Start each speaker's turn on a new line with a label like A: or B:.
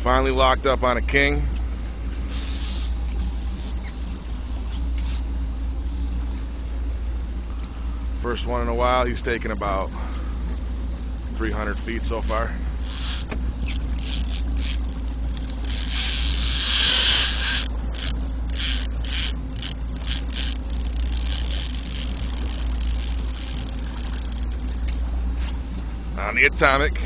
A: Finally locked up on a king. First one in a while. He's taken about 300 feet so far. On the Atomic.